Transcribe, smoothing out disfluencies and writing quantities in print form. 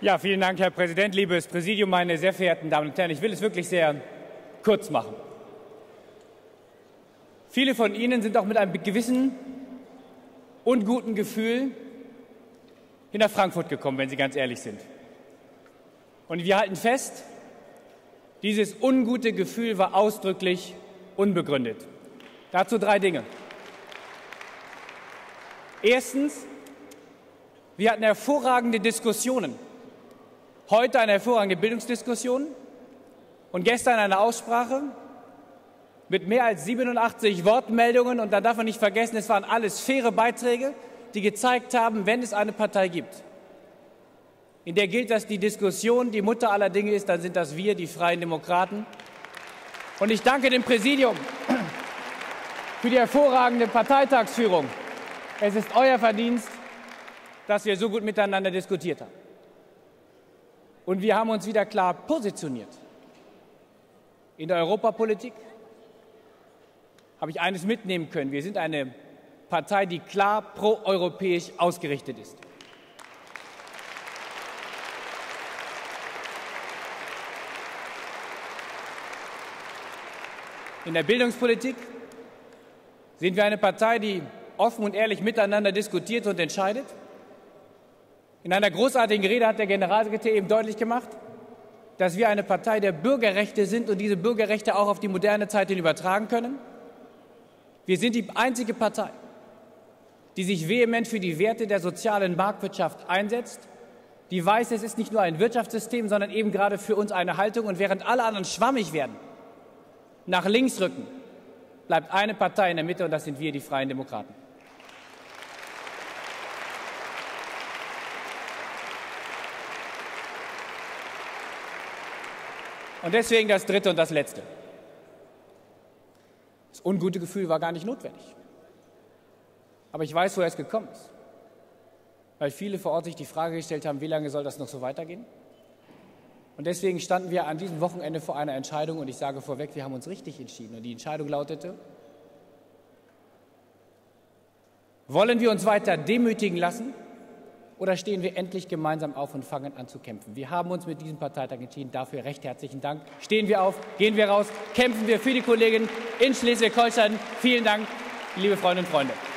Ja, vielen Dank, Herr Präsident, liebes Präsidium, meine sehr verehrten Damen und Herren. Ich will es wirklich sehr kurz machen. Viele von Ihnen sind auch mit einem gewissen unguten Gefühl nach Frankfurt gekommen, wenn Sie ganz ehrlich sind. Und wir halten fest, dieses ungute Gefühl war ausdrücklich unbegründet. Dazu 3 Dinge. Erstens, wir hatten hervorragende Diskussionen. Heute eine hervorragende Bildungsdiskussion und gestern eine Aussprache mit mehr als 87 Wortmeldungen. Und dann darf man nicht vergessen, es waren alles faire Beiträge, die gezeigt haben, wenn es eine Partei gibt, in der gilt, dass die Diskussion die Mutter aller Dinge ist, dann sind das wir, die Freien Demokraten. Und ich danke dem Präsidium für die hervorragende Parteitagsführung. Es ist euer Verdienst, dass wir so gut miteinander diskutiert haben. Und wir haben uns wieder klar positioniert. In der Europapolitik habe ich eines mitnehmen können. Wir sind eine Partei, die klar proeuropäisch ausgerichtet ist. In der Bildungspolitik sind wir eine Partei, die offen und ehrlich miteinander diskutiert und entscheidet. In einer großartigen Rede hat der Generalsekretär eben deutlich gemacht, dass wir eine Partei der Bürgerrechte sind und diese Bürgerrechte auch auf die moderne Zeit hin übertragen können. Wir sind die einzige Partei, die sich vehement für die Werte der sozialen Marktwirtschaft einsetzt, die weiß, es ist nicht nur ein Wirtschaftssystem, sondern eben gerade für uns eine Haltung. Und während alle anderen schwammig werden, nach links rücken, bleibt eine Partei in der Mitte, und das sind wir, die Freien Demokraten. Und deswegen das Dritte und das Letzte. Das ungute Gefühl war gar nicht notwendig. Aber ich weiß, woher es gekommen ist. Weil viele vor Ort sich die Frage gestellt haben, wie lange soll das noch so weitergehen? Und deswegen standen wir an diesem Wochenende vor einer Entscheidung, und ich sage vorweg, wir haben uns richtig entschieden. Und die Entscheidung lautete: Wollen wir uns weiter demütigen lassen oder stehen wir endlich gemeinsam auf und fangen an zu kämpfen? Wir haben uns mit diesem Parteitag entschieden. Dafür recht herzlichen Dank. Stehen wir auf, gehen wir raus, kämpfen wir für die Kollegen in Schleswig-Holstein. Vielen Dank, liebe Freundinnen und Freunde.